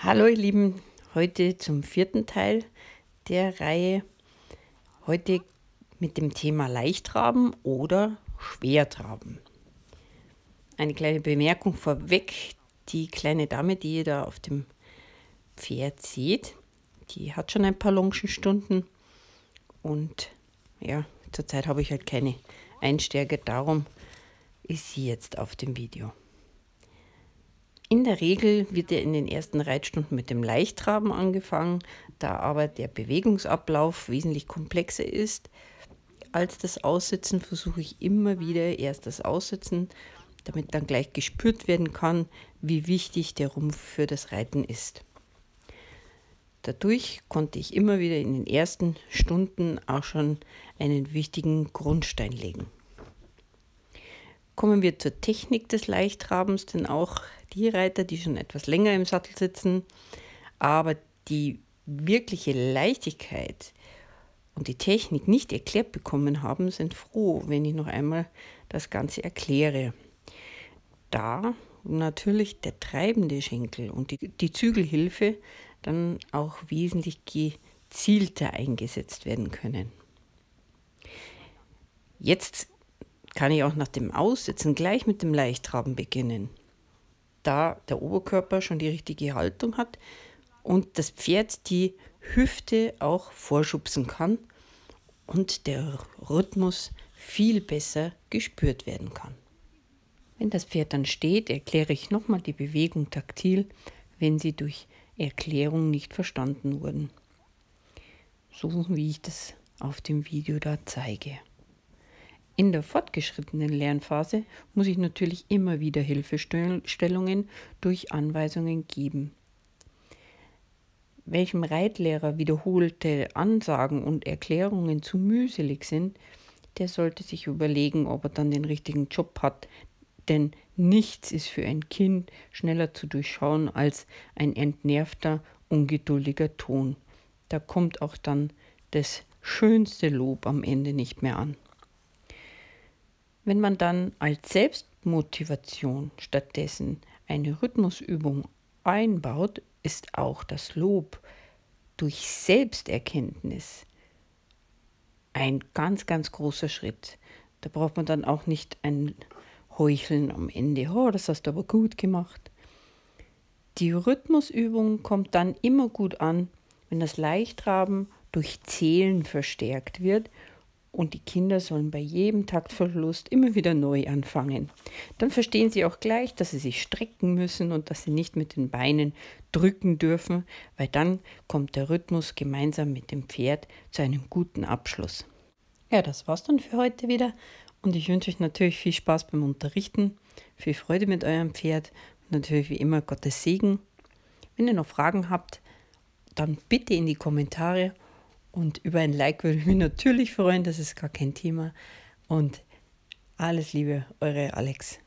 Hallo ihr Lieben, heute zum 4. Teil der Reihe. Heute mit dem Thema Leichttraben oder Schwertraben. Eine kleine Bemerkung vorweg, die kleine Dame, die ihr da auf dem Pferd seht, die hat schon ein paar Longenstunden und ja, zurzeit habe ich halt keine Einstärke, darum ist sie jetzt auf dem Video. In der Regel wird ja in den ersten Reitstunden mit dem Leichttraben angefangen, da aber der Bewegungsablauf wesentlich komplexer ist als das Aussitzen, versuche ich immer wieder erst das Aussitzen, damit dann gleich gespürt werden kann, wie wichtig der Rumpf für das Reiten ist. Dadurch konnte ich immer wieder in den ersten Stunden auch schon einen wichtigen Grundstein legen. Kommen wir zur Technik des Leichttrabens, denn auch die Reiter, die schon etwas länger im Sattel sitzen, aber die wirkliche Leichtigkeit und die Technik nicht erklärt bekommen haben, sind froh, wenn ich noch einmal das Ganze erkläre. Da natürlich der treibende Schenkel und die Zügelhilfe dann auch wesentlich gezielter eingesetzt werden können. Jetzt kann ich auch nach dem Aussitzen gleich mit dem Leichttraben beginnen, da der Oberkörper schon die richtige Haltung hat und das Pferd die Hüfte auch vorschubsen kann und der Rhythmus viel besser gespürt werden kann. Wenn das Pferd dann steht, erkläre ich nochmal die Bewegung taktil, wenn sie durch Erklärung nicht verstanden wurden. So wie ich das auf dem Video da zeige. In der fortgeschrittenen Lernphase muss ich natürlich immer wieder Hilfestellungen durch Anweisungen geben. Welchem Reitlehrer wiederholte Ansagen und Erklärungen zu mühselig sind, der sollte sich überlegen, ob er dann den richtigen Job hat. Denn nichts ist für ein Kind schneller zu durchschauen als ein entnervter, ungeduldiger Ton. Da kommt auch dann das schönste Lob am Ende nicht mehr an. Wenn man dann als Selbstmotivation stattdessen eine Rhythmusübung einbaut, ist auch das Lob durch Selbsterkenntnis ein ganz, ganz großer Schritt. Da braucht man dann auch nicht ein Heucheln am Ende. Oh, das hast du aber gut gemacht. Die Rhythmusübung kommt dann immer gut an, wenn das Leichttraben durch Zählen verstärkt wird und die Kinder sollen bei jedem Taktverlust immer wieder neu anfangen. Dann verstehen sie auch gleich, dass sie sich strecken müssen und dass sie nicht mit den Beinen drücken dürfen, weil dann kommt der Rhythmus gemeinsam mit dem Pferd zu einem guten Abschluss. Ja, das war's dann für heute wieder und ich wünsche euch natürlich viel Spaß beim Unterrichten, viel Freude mit eurem Pferd und natürlich wie immer Gottes Segen. Wenn ihr noch Fragen habt, dann bitte in die Kommentare. Und über ein Like würde ich mich natürlich freuen, das ist gar kein Thema. Und alles Liebe, eure Alex.